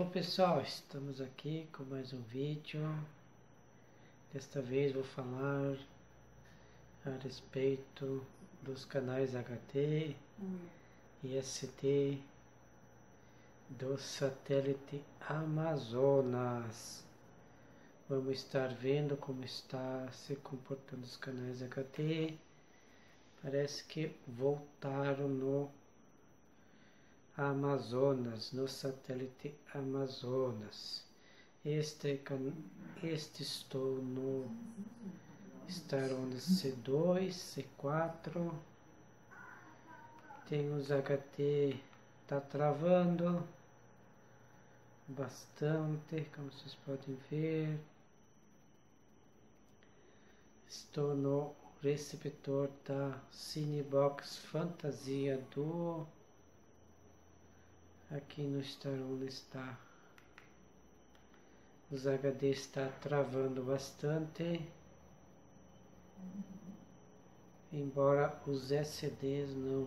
pessoal, estamos aqui com mais um vídeo. Desta vez vou falar a respeito dos canais HT e ST do satélite Amazonas. Vamos estar vendo como está se comportando os canais HT. Parece que voltaram no Amazonas, no satélite Amazonas. Este estou no Starlink C2, C4. Tem os HT, tá travando bastante, como vocês podem ver. Estou no receptor da Cinebox Fantasia Duo. Aqui no Starlink está. Os HD está travando bastante. Embora os SDs não.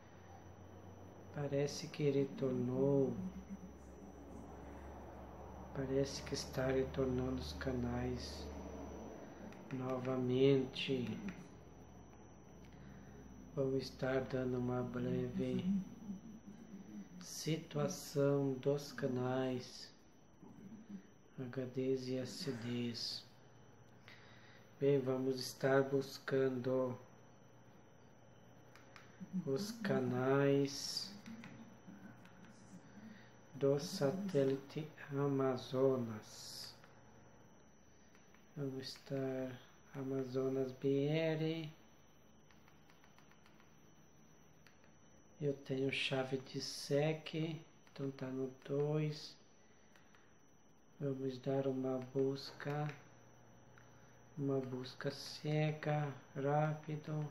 Parece que retornou. Parece que está retornando os canais novamente. Vamos estar dando uma breve situação dos canais HDs e SDs. Bem, vamos estar buscando os canais do satélite Amazonas. Vamos estar Amazonas BR. Eu tenho chave de SEC, então tá no 2. Vamos dar uma busca cega, rápido.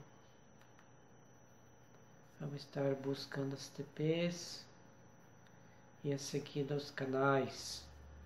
Vamos estar buscando as TPs e a seguida os canais.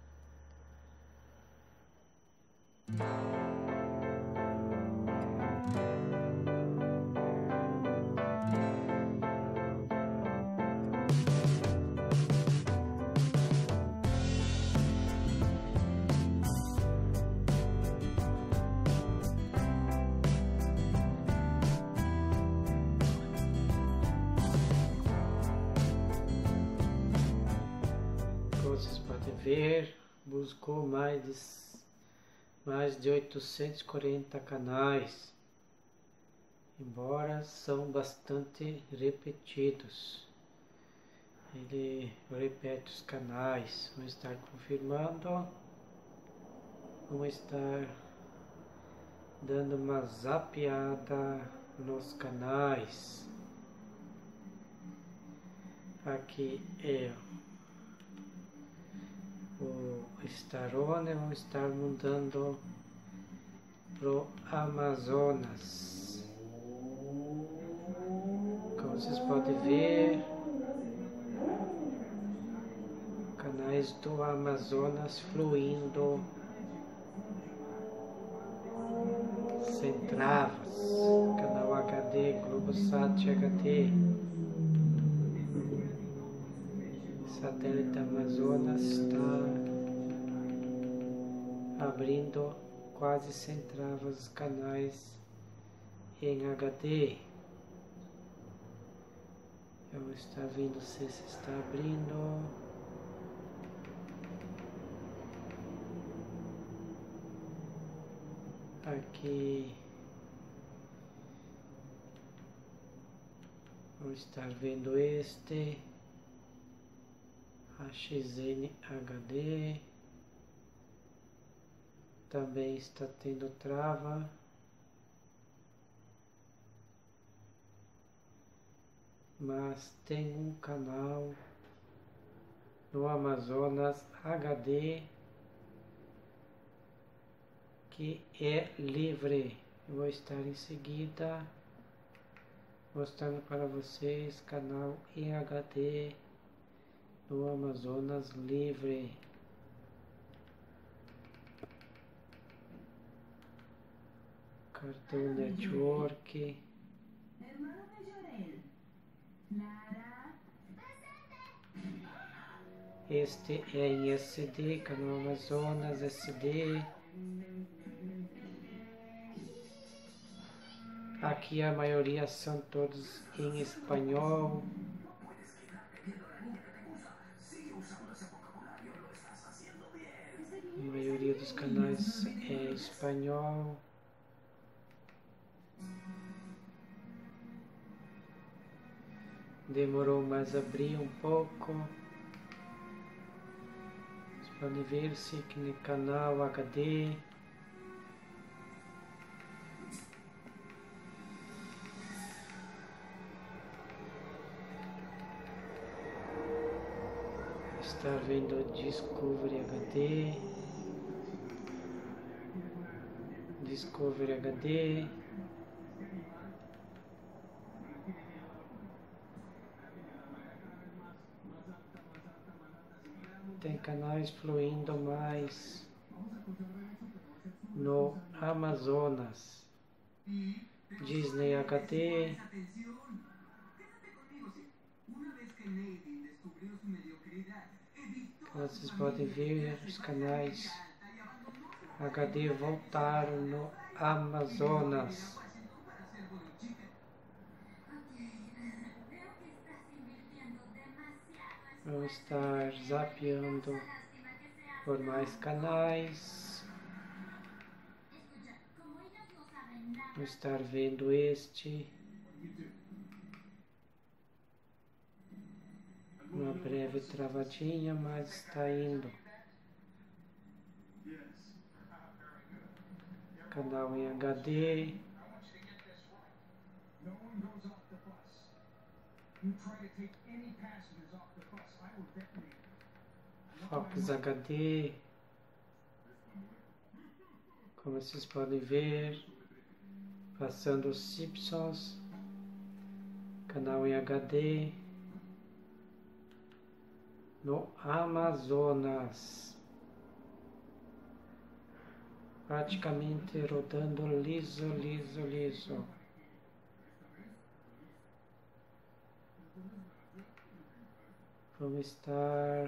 Vocês podem ver, buscou mais de 840 canais, embora são bastante repetidos. Ele repete os canais. Vamos estar confirmando, vamos estar dando uma zapeada nos canais. Aqui é o Starone, vamos estar mudando pro Amazonas. Como vocês podem ver, canais do Amazonas fluindo sem travas. Canal HD, Globosat HD. Satélite Amazonas está abrindo quase sem travas os canais em HD. Vamos estar vendo se está abrindo. Aqui vamos estar vendo este AXN HD. Também está tendo trava. Mas tem um canal no Amazonas HD que é livre. Eu vou estar em seguida mostrando para vocês canal em HD no Amazonas livre. Cartoon Network. Este é em SD, canal Amazonas, SD. Aqui a maioria são todos em espanhol. A maioria dos canais é espanhol. Demorou mais a abrir um pouco. Vocês podem ver-se aqui no canal HD. Está vendo Discovery HD. Discovery HD. Tem canais fluindo mais no Amazonas. Disney HD. Vocês podem ver os canais HD voltaram no Amazonas. Vou estar zapeando por mais canais. Vou estar vendo este. Uma breve travadinha, mas está indo. Canal em HD. Fox HD. Como vocês podem ver, passando os Simpsons. Canal em HD. No Amazonas. Praticamente rodando liso, liso, liso. Vamos estar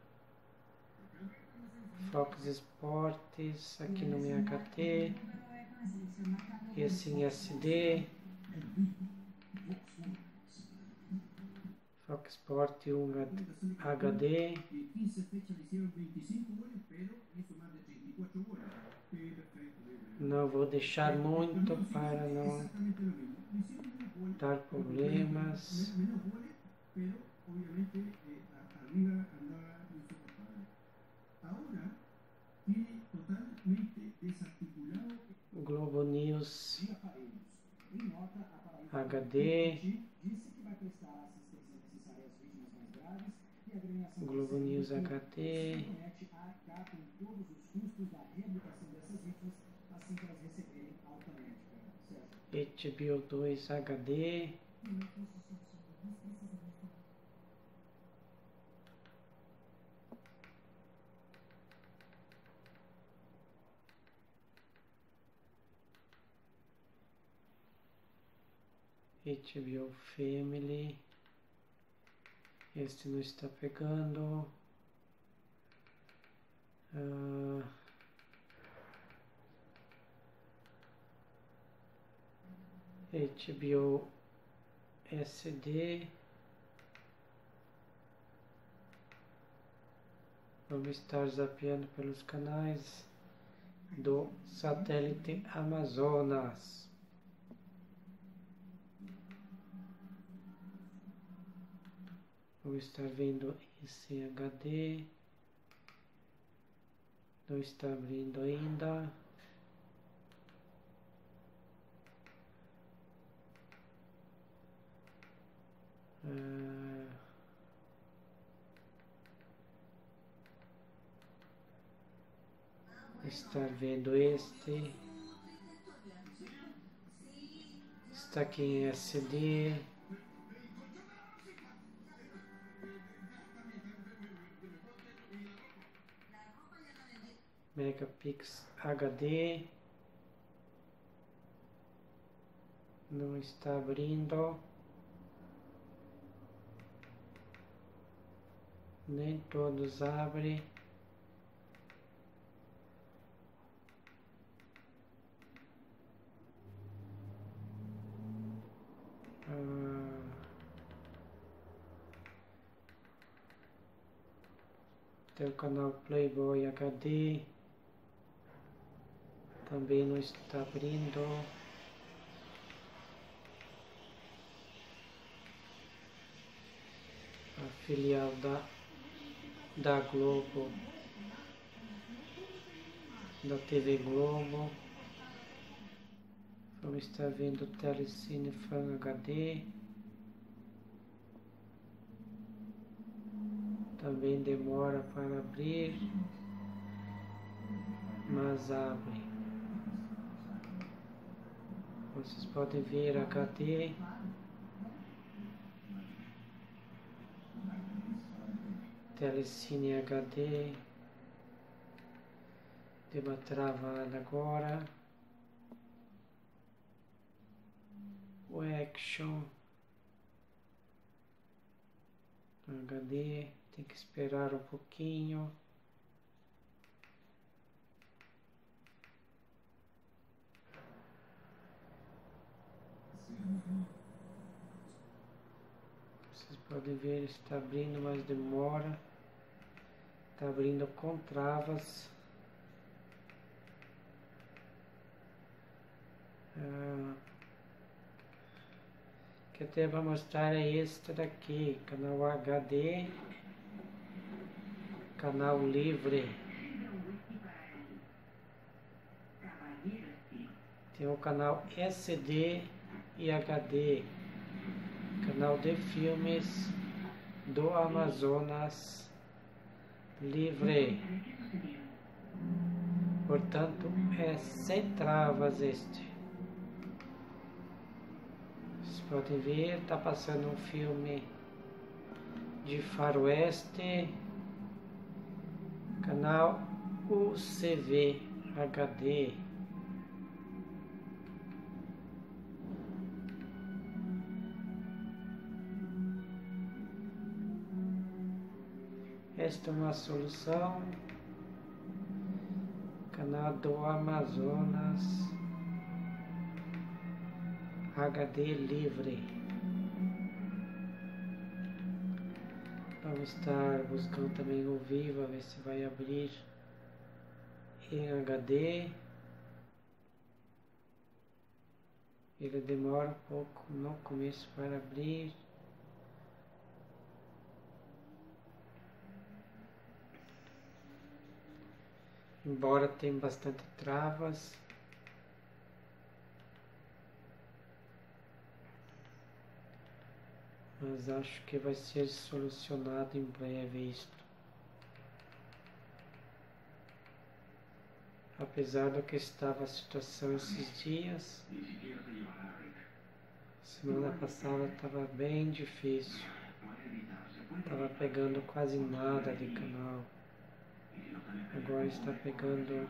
Fox Sports aqui no meu HT. Esse em SD. Fox Sport 1 HD. Não vou deixar muito para não dar problemas. Globo News HD. Globo News HD. HBO 2 HD. HBO Family. Este não está pegando. HBO SD. Vamos estar zapeando pelos canais do satélite Amazonas. Vou estar vendo esse HD. Não está abrindo ainda. Estar vendo este. Está aqui em SD. Megapix HD. Não está abrindo. Nem todos abrem. Tem o canal Playboy HD. Também não está abrindo. A filial da Globo, da TV Globo. Vamos estar vendo o Telecine Fan HD. Também demora para abrir, mas abre. Vocês podem ver HD. Telecine HD. Deu uma travada agora. O Action HD. Tem que esperar um pouquinho. Vocês podem ver, está abrindo, mas demora. Está abrindo com travas. Que até vou mostrar é este daqui, canal HD, canal livre. Tem o canal SD e HD, canal de filmes do Amazonas livre. Portanto, é sem travas este. Vocês podem ver, está passando um filme de faroeste, canal UCV HD. Esta é uma solução, canal do Amazonas HD livre. Vamos estar buscando também o Viva, ver se vai abrir em HD. Ele demora um pouco no começo para abrir. Embora tenha bastante travas. Mas acho que vai ser solucionado em breve isto. Apesar do que estava a situação esses dias, semana passada estava bem difícil. Estava pegando quase nada de canal. Agora está pegando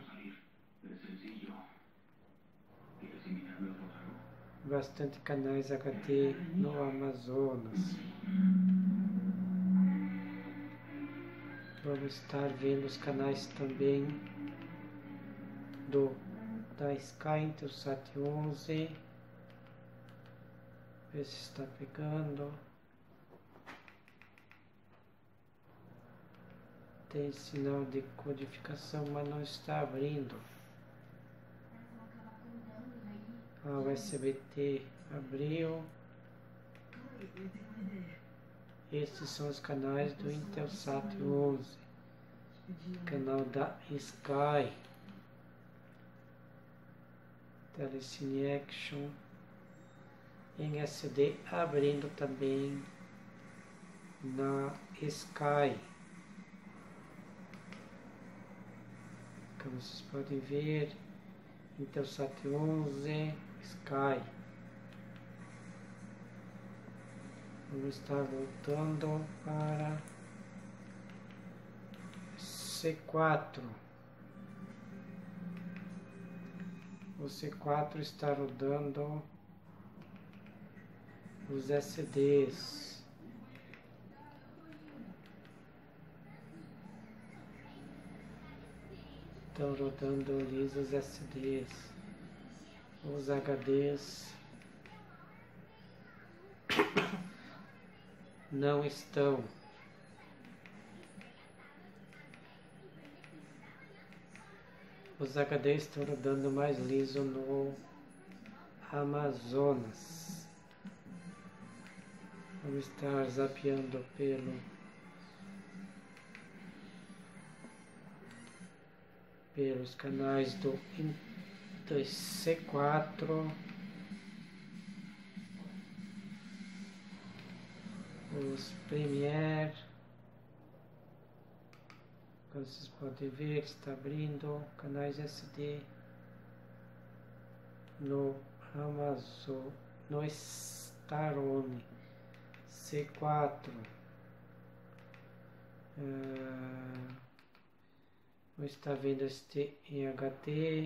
bastante canais HD no Amazonas. Vamos estar vendo os canais também da Sky Intelsat 11. Ver se está pegando. Tem sinal de codificação, mas não está abrindo. O SBT abriu. Estes são os canais do Intelsat 11. Canal da Sky. Telecine Action. Em SD abrindo também na Sky. Como vocês podem ver, Intelsat 11, Sky. Vamos estar voltando para C4. O C4 está rodando os SDs. estão rodando liso os SDs, os HDs não estão. Os HDs estão rodando mais liso no Amazonas. Vamos estar zapeando pelos canais do C4, os Premiere. Como vocês podem ver, está abrindo canais SD no Amazon, no Starone C4. Não está vendo este em HD.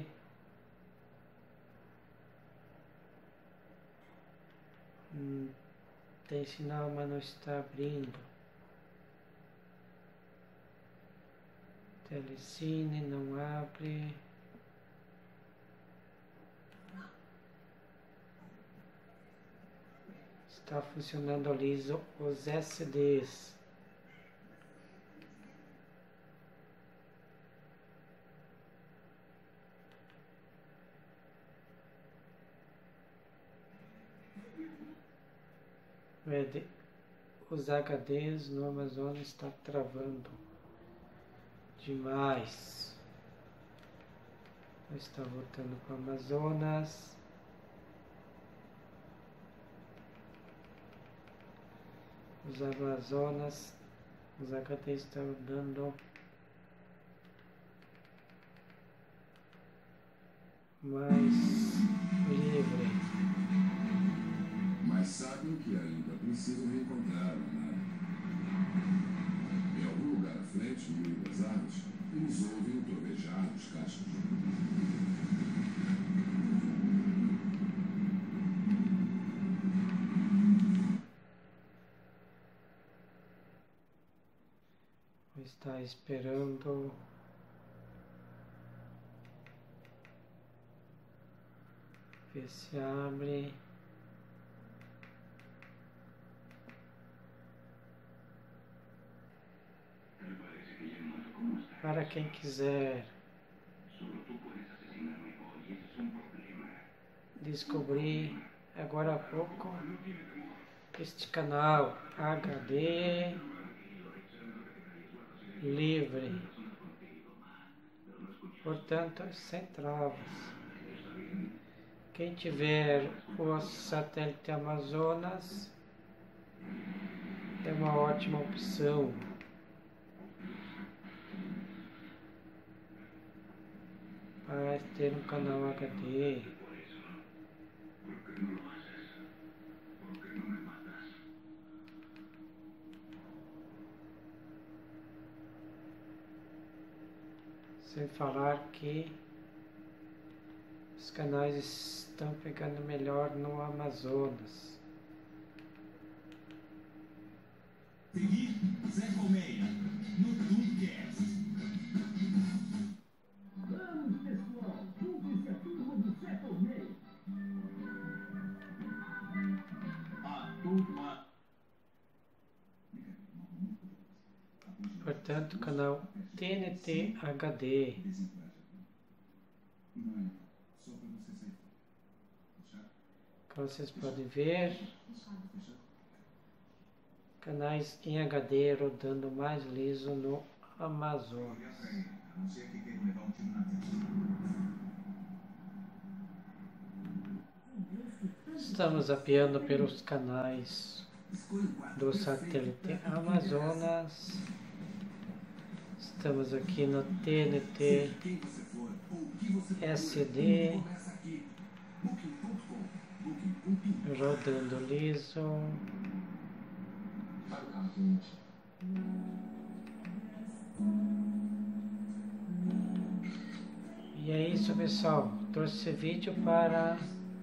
Tem sinal, mas não está abrindo. Telecine não abre. Está funcionando liso os SDs. Os HDs no Amazonas está travando demais. Está voltando para o Amazonas. Os Amazonas, os HDs estão dando mais livre. Mas sabem que ainda precisam reencontrar a nave. Em algum lugar à frente, no meio das árvores, eles ouvem o trovejar dos cachos. Está esperando ver se abre. Para quem quiser descobrir agora há pouco este canal HD livre, portanto sem travas. Quem tiver o satélite Amazonas é uma ótima opção. Para ter um canal HD. Sem falar que os canais estão pegando melhor no Amazonas. Seguir Zé Colmeia no Tubecast. Vamos, pessoal, junte-se à turma do Zé Colmeia. A turma. Portanto, canal TNT HD. Como vocês podem ver, canais em HD rodando mais liso no Amazonas. Estamos zapeando pelos canais do satélite Amazonas. Estamos aqui no TNT SD, rodando liso. E é isso, pessoal. Trouxe esse vídeo para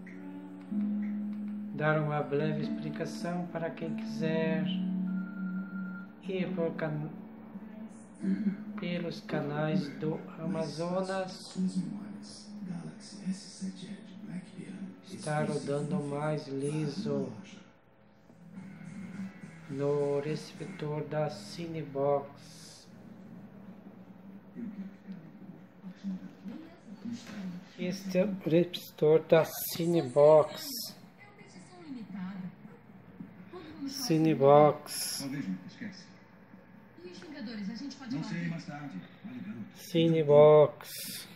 dar uma breve explicação para quem quiser ir por pelos canais do Amazonas. Suas memórias. Galaxy S7 Edge Black Piano. Está rodando mais liso no receptor da Cinebox. Este é o receptor da Cinebox. Cinebox. Talvez não, esquece. E os Vingadores, a gente pode Não falar sei, aqui? mais tarde. Vai ligando. Cinebox.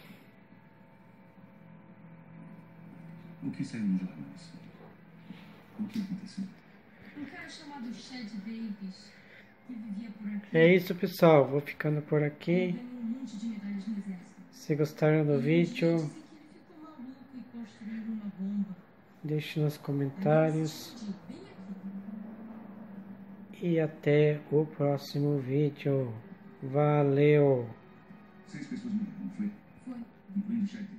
O que saiu nos jornais? O que aconteceu? Um cara chamado Chad Davis, que vivia por aqui. É isso, pessoal. Vou ficando por Ele aqui. ganhou um monte de medalhas no exército. Se gostaram do vídeo, Dizem que ele ficou maluco e construiu uma bomba. deixe nos Aí comentários. esse Chad, bem aqui. E até o próximo vídeo. Valeu! 6 pessoas morreram, não foi? Foi. Incluindo o chefe.